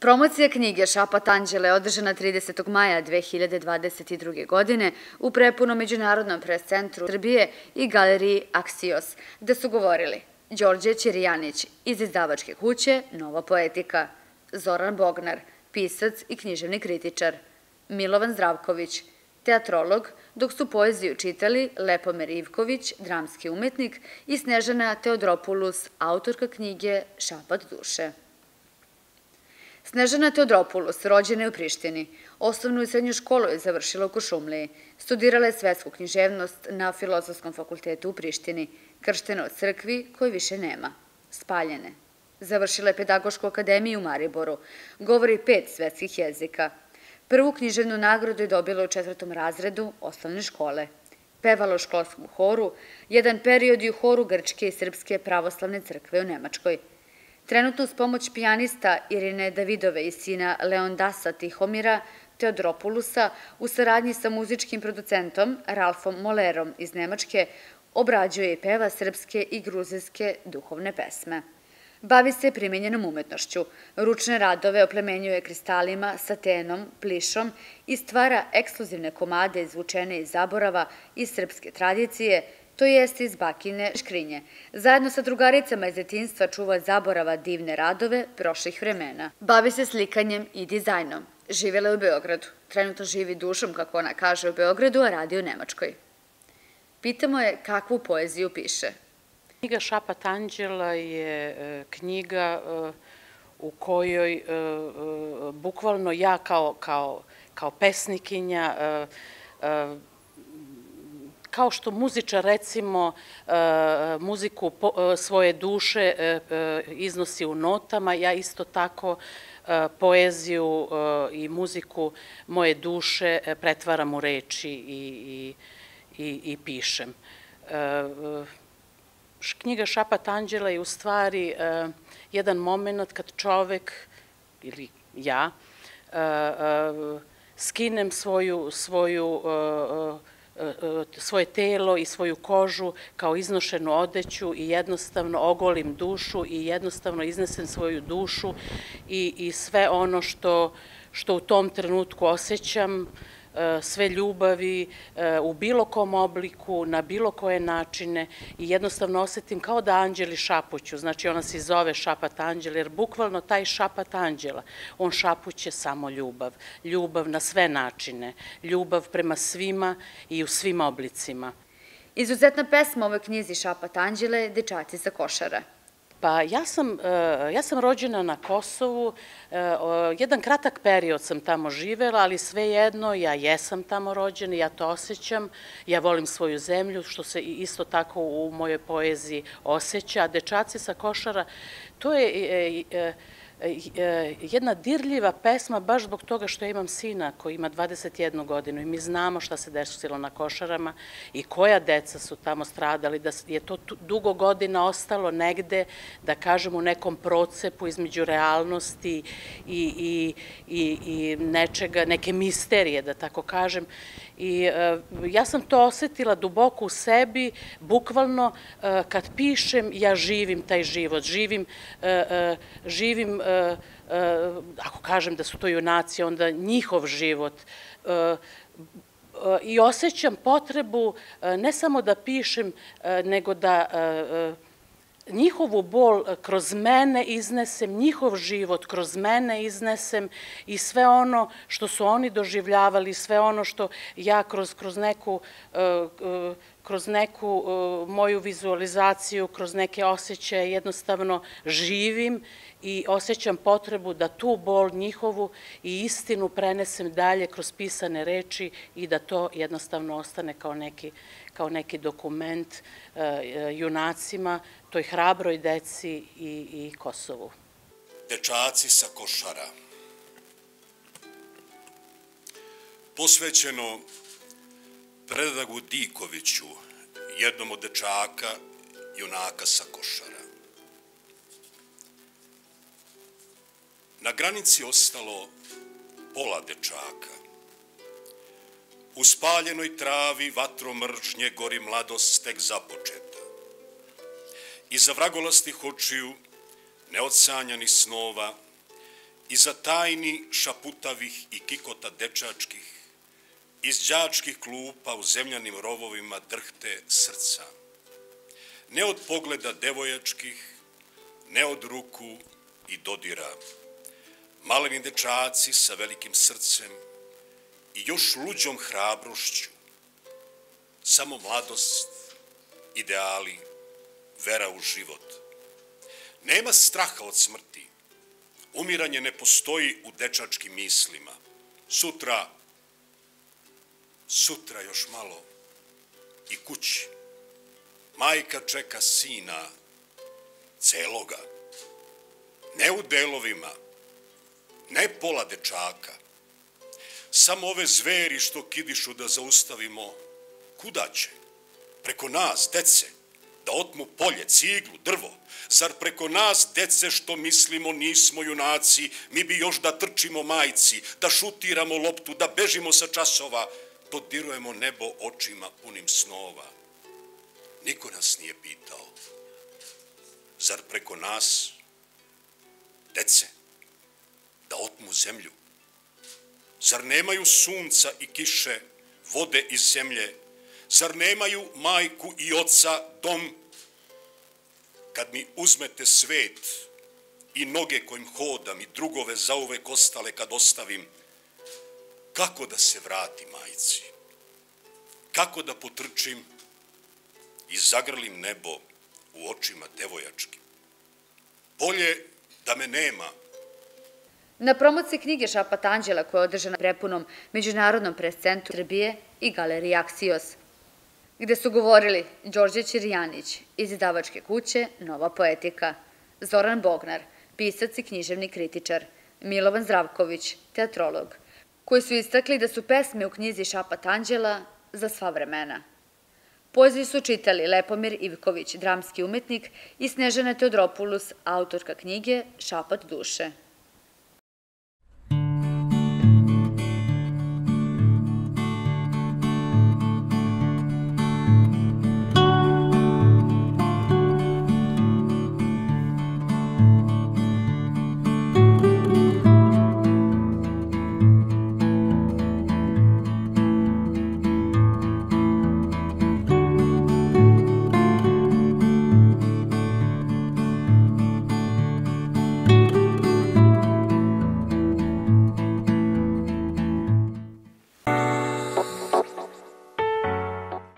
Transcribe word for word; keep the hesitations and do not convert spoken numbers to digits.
Promocija knjige Šapat Anđele je održana tridesetog maja dve hiljade dvadeset druge. godine u prepunom Međunarodnom pres centru Srbije i galeriji Aksios, gde su govorili Đorđe Ćirijanić iz izdavačke kuće Nova poetika, Zoran Bognar, pisac i književni kritičar, Milovan Zdravković, teatrolog, dok su poeziju čitali Lepomir Ivković, dramski umetnik, i Snežana Teodropoulos, autorka knjige Šapat duše. Snežana Teodropoulos rođena je u Prištini. Osnovnu i srednju školu je završila u Kuršumliji. Studirala je svetsku književnost na Filozofskom fakultetu u Prištini, krštena od crkvi koje više nema, spaljene. Završila je Pedagošku akademiju u Mariboru, govori pet svetskih jezika. Prvu književnu nagradu je dobila u četvrtom razredu osnovne škole. Pevala u školskom horu, jedan period i u horu Grčke i Srpske pravoslavne crkve u Nemačkoj. Trenutno uz pomoć pijanista Irine Davidove i sina Leondasa Tihomira Teodropoulosa u saradnji sa muzičkim producentom Ralfom Mollerom iz Nemačke obrađuje i peva srpske i gruzijske duhovne pesme. Bavi se primenjenom umetnošću, ručne radove oplemenjuje kristalima, satenom, plišom i stvara ekskluzivne komade izvučene iz zaborava i srpske tradicije, to jest iz bakine škrinje. Zajedno sa drugaricama iz detinjstva čuva zaborava divne radove prošlih vremena. Bavi se slikanjem i dizajnom. Živela je u Beogradu. Trenutno živi dušom, kako ona kaže, u Beogradu, a radi u Nemačkoj. Pitamo je kakvu poeziju piše. Knjiga Šapat Anđela je knjiga u kojoj bukvalno ja kao pesnikinja, kao što muzičar recimo muziku svoje duše iznosi u notama, ja isto tako poeziju i muziku moje duše pretvaram u reči i pišem. Knjiga Šapat Anđela je u stvari jedan moment kad čovek, ili ja, skinem svoju, svoju, svoje telo i svoju kožu kao iznošenu odeću i jednostavno ogolim dušu i jednostavno iznesem svoju dušu i sve ono što u tom trenutku osjećam, sve ljubavi u bilo kom obliku, na bilo koje načine i jednostavno osetim kao da anđeli šapuću, znači ona se zove Šapat Anđela, jer bukvalno taj Šapat Anđela, on šapuće samo ljubav, ljubav na sve načine, ljubav prema svima i u svim oblicima. Izuzetna pesma u ovoj knjizi Šapat Anđele je Dečaci sa Košara. Pa ja sam rođena na Kosovu, jedan kratak period sam tamo živela, ali svejedno ja jesam tamo rođena, ja to osjećam, ja volim svoju zemlju, što se isto tako u mojoj poeziji osjeća. Dečaci sa Košara, to je jedna dirljiva pesma baš zbog toga što ja imam sina koji ima dvadeset jednu godinu i mi znamo šta se desilo na Košarama i koja deca su tamo stradali, da je to dugo godina ostalo negde, da kažem, u nekom procepu između realnosti i nečega, neke misterije, da tako kažem. I ja sam to osetila duboko u sebi, bukvalno kad pišem ja živim taj život, živim, živim, ako kažem da su to junaci, onda njihov život i osjećam potrebu ne samo da pišem, nego da njihovu bol kroz mene iznesem, njihov život kroz mene iznesem i sve ono što su oni doživljavali, sve ono što ja kroz neku, kroz neku moju vizualizaciju, kroz neke osjećaje jednostavno živim i osjećam potrebu da tu bol njihovu i istinu prenesem dalje kroz pisane reči i da to jednostavno ostane kao neki dokument junacima, toj hrabroj deci i Kosovu. Dečaci sa Košara. Posvećeno Predragu Dikoviću, jednom od dečaka, junaka sa Košara. Na granici ostalo pola dečaka. U spaljenoj travi vatrom mržnje gori mladost tek započeta. Iza vragolastih očiju, neodsanjanih snova, iza tajni šaputavih i kikota dečačkih, iz đačkih klupa u zemljanim rovovima drhte srca. Ne od pogleda devojačkih, ne od ruku i dodira. Maleni dečaci sa velikim srcem i još luđom hrabrošću. Samo mladost, ideali, vera u život. Nema straha od smrti. Umiranje ne postoji u dečačkim mislima. Sutra, sutra još malo i kući. Majka čeka sina, celoga. Ne u delovima, ne pola dečaka. Samo ove zveri što kidišu da zaustavimo, kuda će? Preko nas, dece, da otmu polje, ciglu, drvo. Zar preko nas, dece, što mislimo nismo junaci, mi bi još da trčimo majci, da šutiramo loptu, da bežimo sa časova, dodirujemo nebo očima punim snova. Niko nas nije pitao. Zar preko nas, dece, da otmu zemlju? Zar nemaju sunca i kiše, vode iz zemlje? Zar nemaju majku i oca, dom? Kad mi uzmete svet i noge kojim hodam i drugove zauvek ostale kad ostavim, kako da se vrati majci? Kako da potrčim i zagrlim nebo u očima devojačkim? Bolje da me nema. Na promociji knjige Šapat anđela, koja je održana prepunom Međunarodnom pres centru Srbije i galeriji Aksios, gde su govorili Đorđe Ćirjanić iz izdavačke kuće Nova poetika, Zoran Bognar, pisac i književni kritičar, Milovan Zdravković, teatrolog, koji su istakli da su pesme u knjizi Šapat anđela za sva vremena. Poeziju su čitali Lepomir Ivković, dramski umetnik, i Snežana Teodropoulos, autorka knjige Šapat duše.